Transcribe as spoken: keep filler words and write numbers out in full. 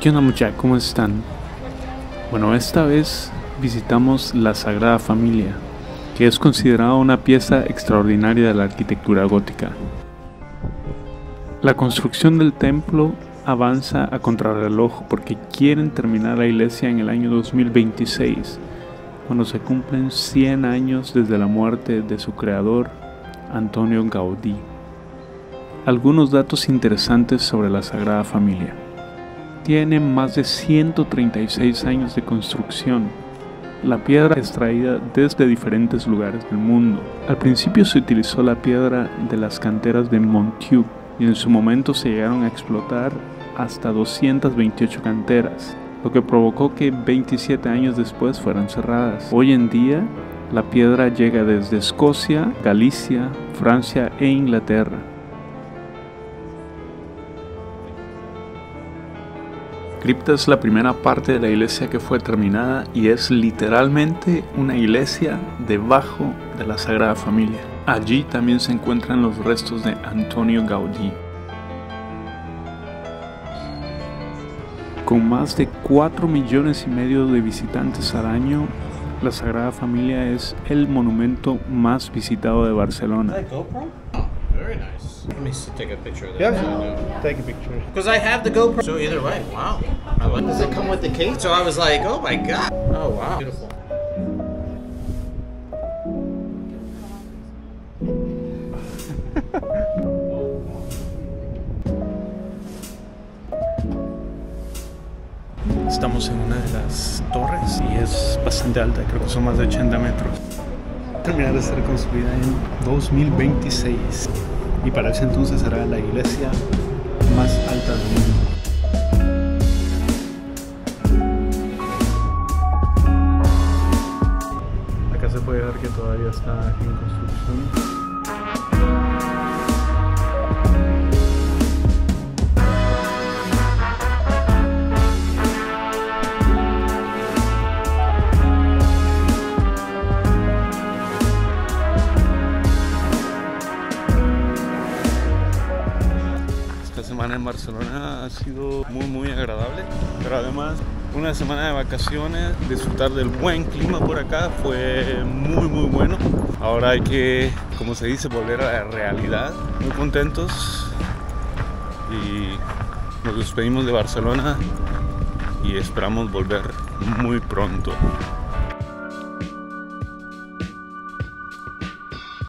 ¿Qué onda muchachos? ¿Cómo están? Bueno, esta vez visitamos la Sagrada Familia, que es considerada una pieza extraordinaria de la arquitectura gótica. La construcción del templo avanza a contrarreloj porque quieren terminar la iglesia en el año dos mil veintiséis, cuando se cumplen cien años desde la muerte de su creador, Antonio Gaudí. Algunos datos interesantes sobre la Sagrada Familia. Tiene más de ciento treinta y seis años de construcción. La piedra es traída desde diferentes lugares del mundo. Al principio se utilizó la piedra de las canteras de Montjuic y en su momento se llegaron a explotar hasta doscientas veintiocho canteras, lo que provocó que veintisiete años después fueran cerradas. Hoy en día, la piedra llega desde Escocia, Galicia, Francia e Inglaterra. La cripta es la primera parte de la iglesia que fue terminada y es literalmente una iglesia debajo de la Sagrada Familia. Allí también se encuentran los restos de Antonio Gaudí. Con más de cuatro millones y medio de visitantes al año, la Sagrada Familia es el monumento más visitado de Barcelona. Very nice. Let me see, take a picture of that. Yeah, So take a picture. Because I have the GoPro. So either way, wow. I like Does it come with the case? So I was like, oh my god. Oh wow. Beautiful. Estamos en una de las torres y es bastante alta, creo que son más de ochenta metros. Terminará de ser construida en dos mil veintiséis y para ese entonces será la iglesia más alta del mundo. Acá se puede ver que todavía está en construcción. Semana en Barcelona ha sido muy muy agradable, pero además una semana de vacaciones, disfrutar del buen clima por acá fue muy muy bueno. Ahora hay que, como se dice, volver a la realidad. Muy contentos y nos despedimos de Barcelona y esperamos volver muy pronto.